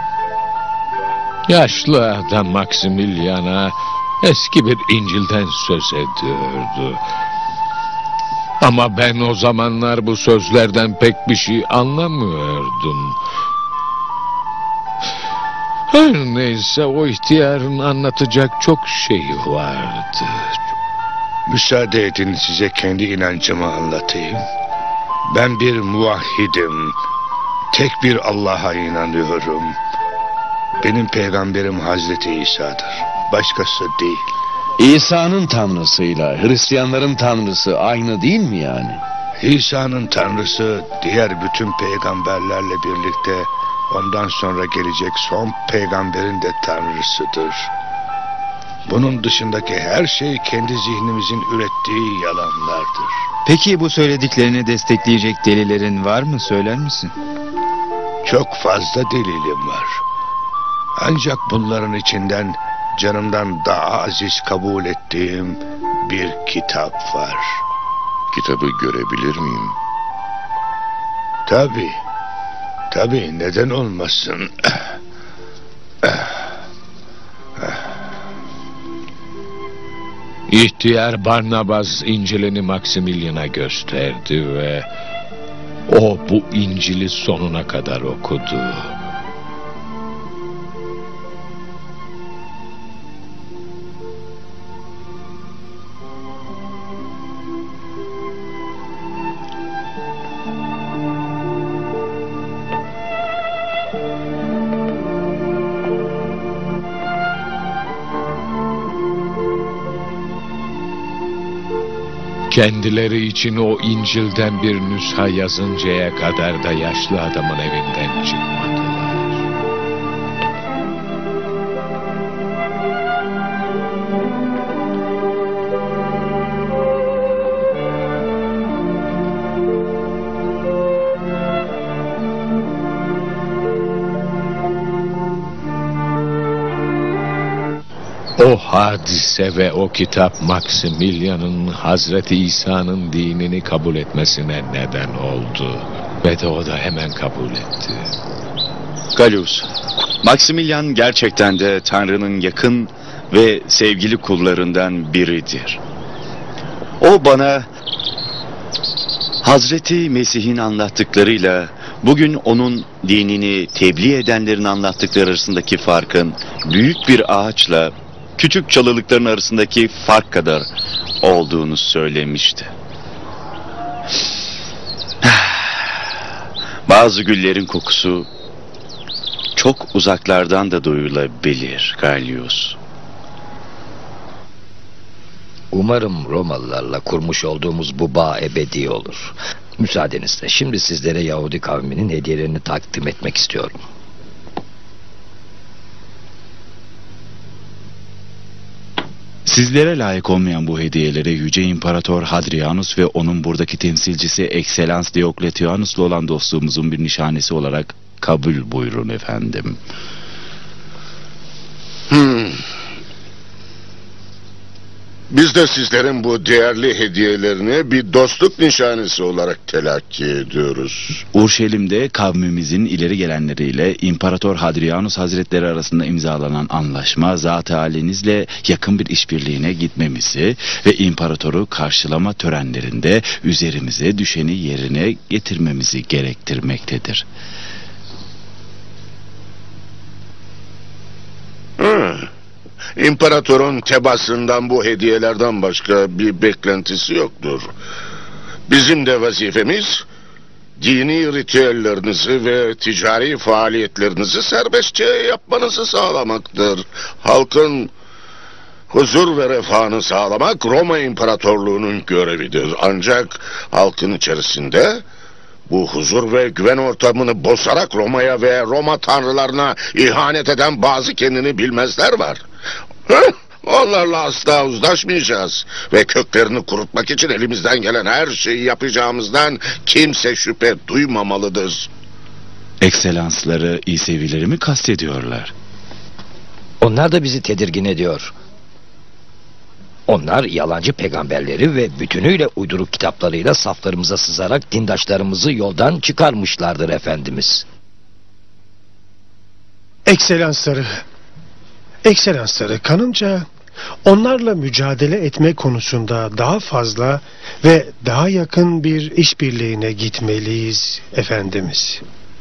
Yaşlı adam Maximilian'a eski bir İncil'den söz ediyordu. Ama ben o zamanlar bu sözlerden pek bir şey anlamıyordum. Her neyse, o ihtiyarın anlatacak çok şeyi vardı. Müsaade edin size kendi inancımı anlatayım. Ben bir muvahhidim. Tek bir Allah'a inanıyorum. Benim peygamberim Hazreti İsa'dır. Başkası değil. İsa'nın tanrısıyla Hristiyanların tanrısı aynı değil mi yani? İsa'nın tanrısı diğer bütün peygamberlerle birlikte ondan sonra gelecek son peygamberin de tanrısıdır. Bunun dışındaki her şey kendi zihnimizin ürettiği yalanlardır. Peki bu söylediklerini destekleyecek delillerin var mı, söyler misin? Çok fazla delilim var. Ancak bunların içinden canımdan daha aziz kabul ettiğim bir kitap var. Kitabı görebilir miyim? Tabii, neden olmasın? İhtiyar Barnabas İncil'ini Maximilian'a gösterdi ve o bu İncil'i sonuna kadar okudu. Kendileri için o İncil'den bir nüsha yazıncaya kadar da yaşlı adamın evinden çıkmadılar. O hadise ve o kitap Maximilian'ın Hazreti İsa'nın dinini kabul etmesine neden oldu. Ve de o da hemen kabul etti. Gallus, Maximilian gerçekten de Tanrı'nın yakın ve sevgili kullarından biridir. O bana Hazreti Mesih'in anlattıklarıyla bugün onun dinini tebliğ edenlerin anlattıkları arasındaki farkın büyük bir ağaçla küçük çalılıkların arasındaki fark kadar olduğunu söylemişti. Bazı güllerin kokusu çok uzaklardan da duyulabilir Gallus. Umarım Romalılarla kurmuş olduğumuz bu bağ ebedi olur. Müsaadenizle şimdi sizlere Yahudi kavminin hediyelerini takdim etmek istiyorum. Sizlere layık olmayan bu hediyeleri Yüce İmparator Hadrianus ve onun buradaki temsilcisi Ekselans Diokletianus'la olan dostluğumuzun bir nişanesi olarak kabul buyurun efendim. Biz de sizlerin bu değerli hediyelerini bir dostluk nişanesi olarak telakki ediyoruz. Urşelim'de kavmimizin ileri gelenleriyle İmparator Hadrianus Hazretleri arasında imzalanan anlaşma zat-ı halinizle yakın bir işbirliğine gitmemizi ve imparatoru karşılama törenlerinde üzerimize düşeni yerine getirmemizi gerektirmektedir. İmparatorun tebaasından bu hediyelerden başka bir beklentisi yoktur. Bizim de vazifemiz dini ritüellerinizi ve ticari faaliyetlerinizi serbestçe yapmanızı sağlamaktır. Halkın huzur ve refahını sağlamak Roma İmparatorluğu'nun görevidir. Ancak halkın içerisinde bu huzur ve güven ortamını bozarak Roma'ya ve Roma tanrılarına ihanet eden bazı kendini bilmezler var. Onlarla asla uzlaşmayacağız ve köklerini kurutmak için elimizden gelen her şeyi yapacağımızdan kimse şüphe duymamalıdır. Ekselansları İsevileri mi kastediyorlar? Onlar da bizi tedirgin ediyor. Onlar yalancı peygamberleri ve bütünüyle uyduruk kitaplarıyla saflarımıza sızarak dindaşlarımızı yoldan çıkarmışlardır efendimiz. Ekselansları, kanımca onlarla mücadele etme konusunda daha fazla ve daha yakın bir işbirliğine gitmeliyiz efendimiz.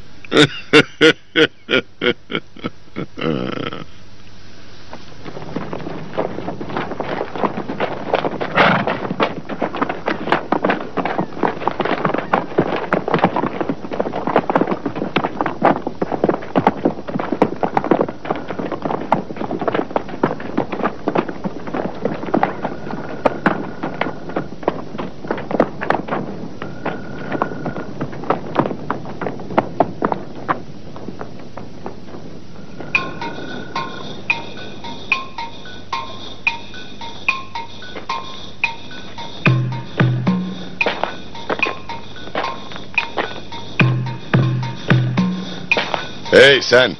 Hey sen!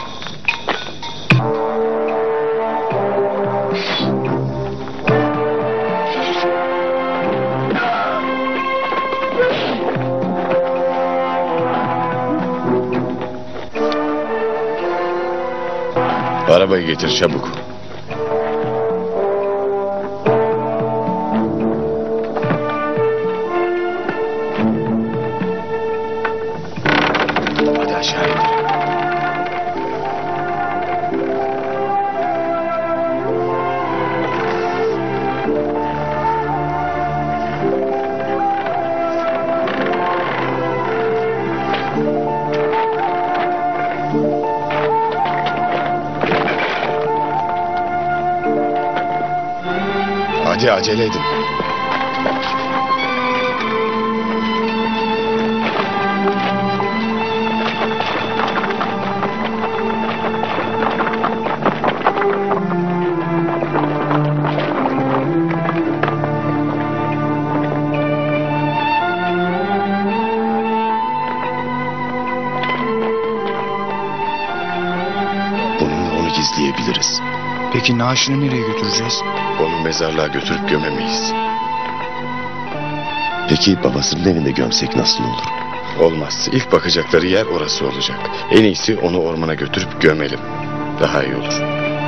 Arabayı getir çabuk. Hadi aşağı indir. Hadi acele edin. Bununla onu gizleyebiliriz. Peki naaşını nereye götüreceğiz? Onu mezarlığa götürüp gömemeyiz. Peki babasının evinde gömsek nasıl olur? Olmaz. İlk bakacakları yer orası olacak. En iyisi onu ormana götürüp gömelim. Daha iyi olur.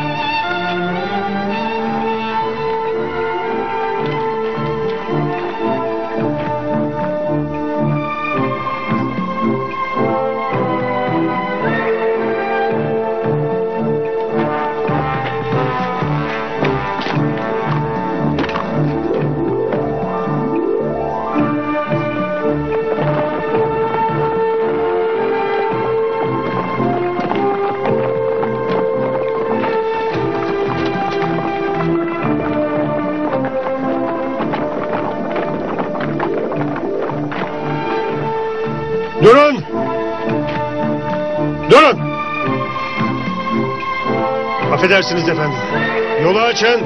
Durun! Durun! Affedersiniz efendim. Yolu açın.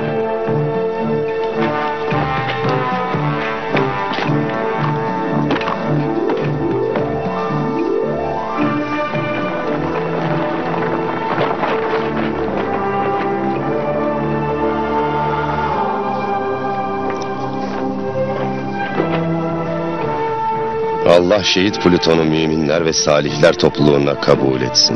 Allah şehit Plüton'u müminler ve salihler topluluğuna kabul etsin.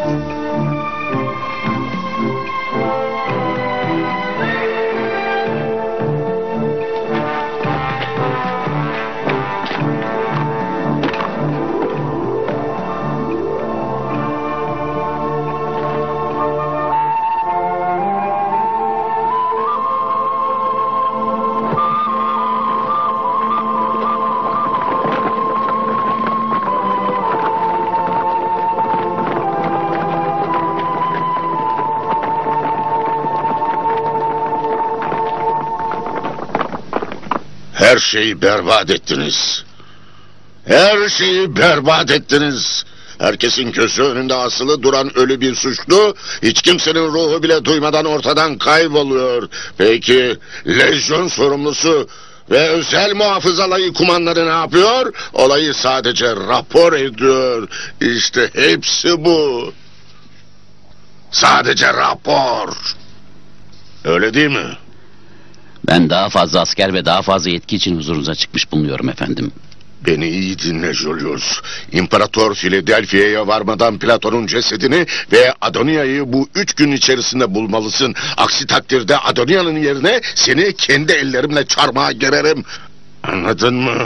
Her şeyi berbat ettiniz. Her şeyi berbat ettiniz. Herkesin gözü önünde asılı duran ölü bir suçlu, hiç kimsenin ruhu bile duymadan ortadan kayboluyor. Peki lejyon sorumlusu ve özel muhafız alayı kumandanı ne yapıyor? Olayı sadece rapor ediyor. İşte hepsi bu. Sadece rapor. Öyle değil mi? Ben daha fazla asker ve daha fazla yetki için huzurunuza çıkmış bulunuyorum efendim. Beni iyi dinle Julius. İmparator Philadelphia'ya varmadan Platon'un cesedini ve Adonia'yı bu 3 gün içerisinde bulmalısın. Aksi takdirde Adonia'nın yerine seni kendi ellerimle çarmıha gererim. Anladın mı?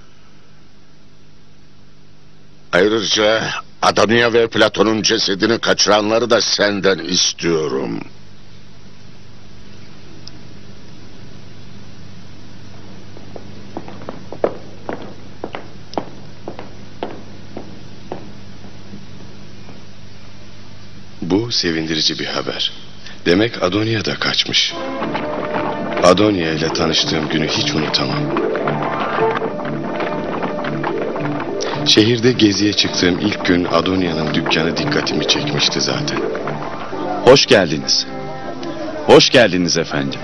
Ayrıca Adonia ve Platon'un cesedini kaçıranları da senden istiyorum. Bu sevindirici bir haber. Demek Adonia da kaçmış. Adonia ile tanıştığım günü hiç unutamam. Şehirde geziye çıktığım ilk gün Adonia'nın dükkanı dikkatimi çekmişti zaten. Hoş geldiniz. Hoş geldiniz efendim.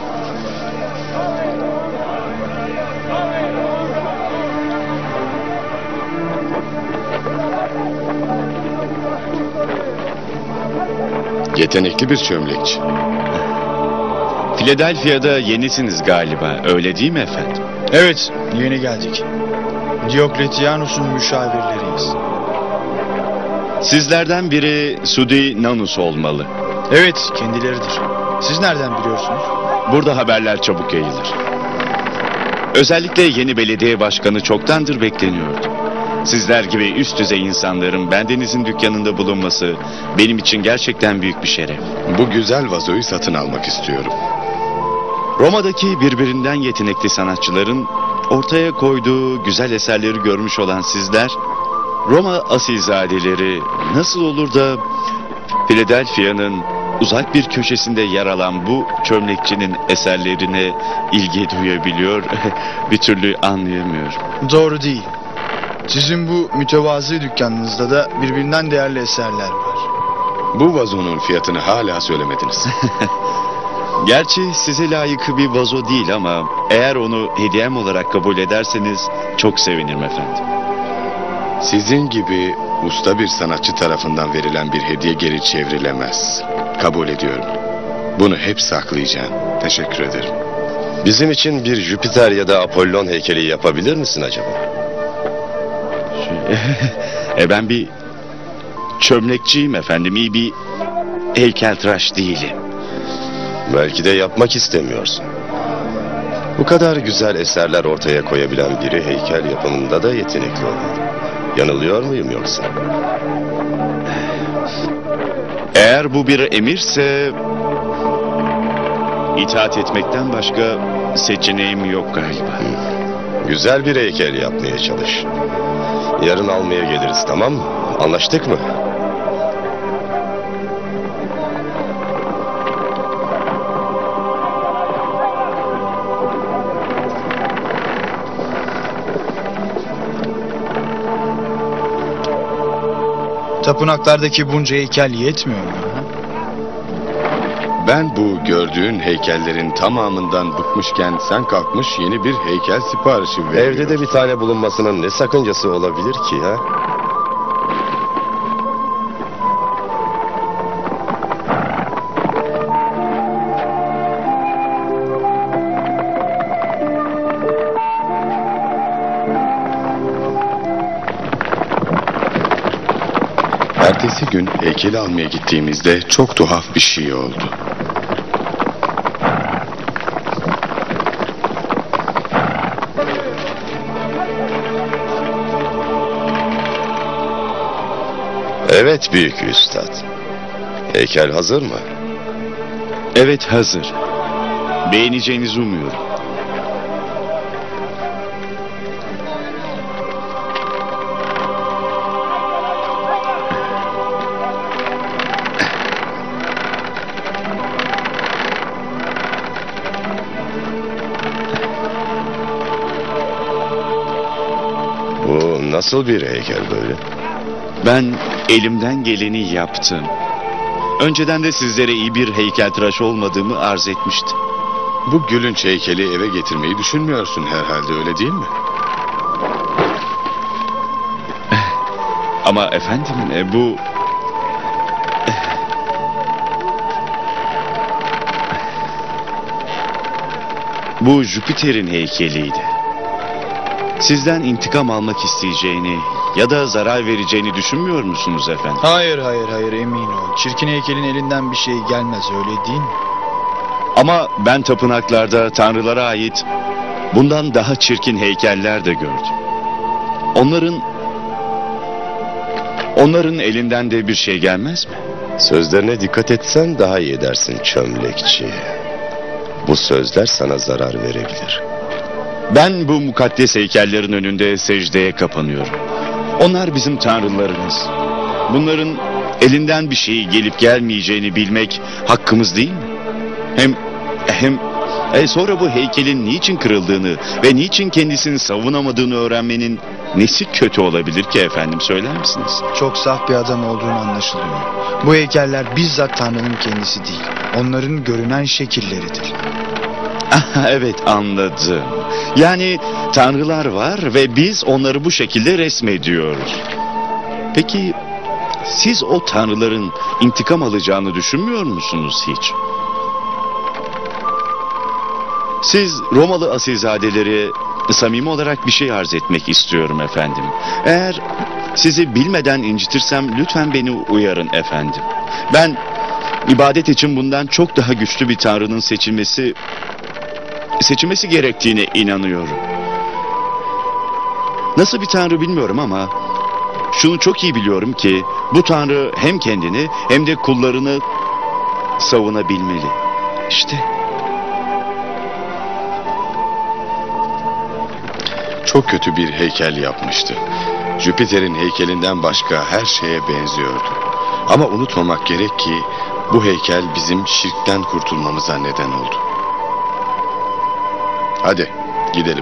Yetenekli bir çömlekçi. Philadelphia'da yenisiniz galiba, öyle değil mi efendim? Evet, yeni geldik. Diokletianus'un müşavirleriyiz. Sizlerden biri Sudi Nanus olmalı. Evet, kendileridir. Siz nereden biliyorsunuz? Burada haberler çabuk yayılır. Özellikle yeni belediye başkanı çoktandır bekleniyordu. Sizler gibi üst düzey insanların bendenizin dükkanında bulunması benim için gerçekten büyük bir şeref. Bu güzel vazoyu satın almak istiyorum. Roma'daki birbirinden yetenekli sanatçıların ortaya koyduğu güzel eserleri görmüş olan sizler, Roma asilzadeleri nasıl olur da Philadelphia'nın uzak bir köşesinde yer alan bu çömlekçinin eserlerine ilgi duyabiliyor, bir türlü anlayamıyorum. Doğru değil. Sizin bu mütevazı dükkanınızda da birbirinden değerli eserler var. Bu vazonun fiyatını hala söylemediniz. Gerçi size layık bir vazo değil ama eğer onu hediyem olarak kabul ederseniz çok sevinirim efendim. Sizin gibi usta bir sanatçı tarafından verilen bir hediye geri çevrilemez. Kabul ediyorum. Bunu hep saklayacağım. Teşekkür ederim. Bizim için bir Jüpiter ya da Apollon heykeli yapabilir misin acaba? Ben bir çömlekçiyim efendim, iyi bir heykeltıraş değilim. Belki de yapmak istemiyorsun. Bu kadar güzel eserler ortaya koyabilen biri heykel yapımında da yetenekli olmalı. Yanılıyor muyum yoksa? Eğer bu bir emirse itaat etmekten başka seçeneğim yok galiba. Güzel bir heykel yapmaya çalış. Yarın almaya geliriz, tamam mı? Anlaştık mı? Tapınaklardaki bunca heykel yetmiyor mu? Ben bu gördüğün heykellerin tamamından bıkmışken sen kalkmış yeni bir heykel siparişi veriyorsun. Evde de bir tane bulunmasının ne sakıncası olabilir ki ha? Ertesi gün heykeli almaya gittiğimizde çok tuhaf bir şey oldu. Evet büyük üstad. Heykel hazır mı? Evet hazır. Beğeneceğinizi umuyorum. Bu nasıl bir heykel böyle? Ben elimden geleni yaptım. Önceden de sizlere iyi bir heykeltıraş olmadığımı arz etmiştim. Bu gülünç heykeli eve getirmeyi düşünmüyorsun herhalde, öyle değil mi? Ama efendim bu... bu Jüpiter'in heykeliydi. Sizden intikam almak isteyeceğini ya da zarar vereceğini düşünmüyor musunuz efendim? Hayır emin ol. Çirkin heykelin elinden bir şey gelmez, öyle değil mi? Ama ben tapınaklarda tanrılara ait bundan daha çirkin heykeller de gördüm. Onların elinden de bir şey gelmez mi? Sözlerine dikkat etsen daha iyi edersin çömlekçi. Bu sözler sana zarar verebilir. Ben bu mukaddes heykellerin önünde secdeye kapanıyorum. Onlar bizim tanrılarımız. Bunların elinden bir şey gelip gelmeyeceğini bilmek hakkımız değil mi? Sonra bu heykelin niçin kırıldığını ve niçin kendisini savunamadığını öğrenmenin nesi kötü olabilir ki efendim, söyler misiniz? Çok saf bir adam olduğunu anlaşılıyor. Bu heykeller bizzat Tanrı'nın kendisi değil, onların görünen şekilleridir. Evet, anladım. Yani tanrılar var ve biz onları bu şekilde resmediyoruz. Peki siz o tanrıların intikam alacağını düşünmüyor musunuz hiç? Siz Romalı asilzadeleri samimi olarak bir şey arz etmek istiyorum efendim. Eğer sizi bilmeden incitirsem lütfen beni uyarın efendim. Ben ibadet için bundan çok daha güçlü bir tanrının seçilmesi gerektiğine inanıyorum. Nasıl bir tanrı bilmiyorum ama şunu çok iyi biliyorum ki bu tanrı hem kendini hem de kullarını savunabilmeli. İşte. Çok kötü bir heykel yapmıştı. Jüpiter'in heykelinden başka her şeye benziyordu. Ama unutmamak gerek ki bu heykel bizim şirkten kurtulmamıza neden oldu. Hadi gidelim.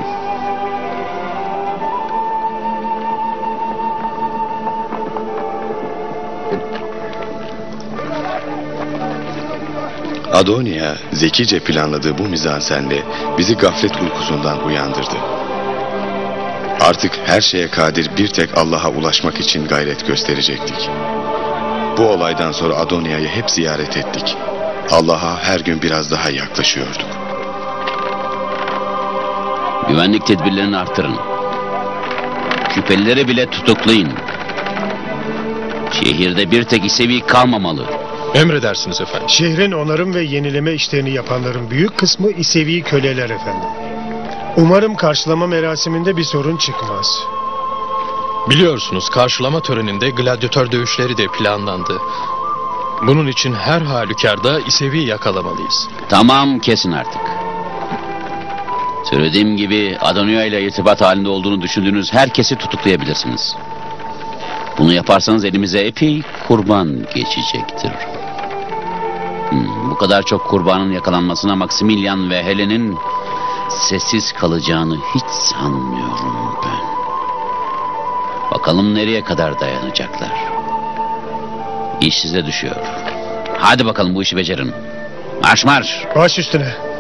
Adonia zekice planladığı bu mizansenle bizi gaflet uykusundan uyandırdı. Artık her şeye kadir bir tek Allah'a ulaşmak için gayret gösterecektik. Bu olaydan sonra Adonia'yı hep ziyaret ettik. Allah'a her gün biraz daha yaklaşıyorduk. Güvenlik tedbirlerini artırın. Şüphelileri bile tutuklayın. Şehirde bir tek İsevi kalmamalı. Emredersiniz efendim. Şehrin onarım ve yenileme işlerini yapanların büyük kısmı İsevi köleler efendim. Umarım karşılama merasiminde bir sorun çıkmaz. Biliyorsunuz, karşılama töreninde gladyatör dövüşleri de planlandı. Bunun için her halükarda İsevi'yi yakalamalıyız. Tamam, kesin artık. Söylediğim gibi Adonia ile irtibat halinde olduğunu düşündüğünüz herkesi tutuklayabilirsiniz. Bunu yaparsanız elimize epey kurban geçecektir. Bu kadar çok kurbanın yakalanmasına Maximilian ve Helen'in sessiz kalacağını hiç sanmıyorum ben. Bakalım nereye kadar dayanacaklar. İş size düşüyor. Hadi bakalım bu işi becerin. Marş marş. Baş üstüne.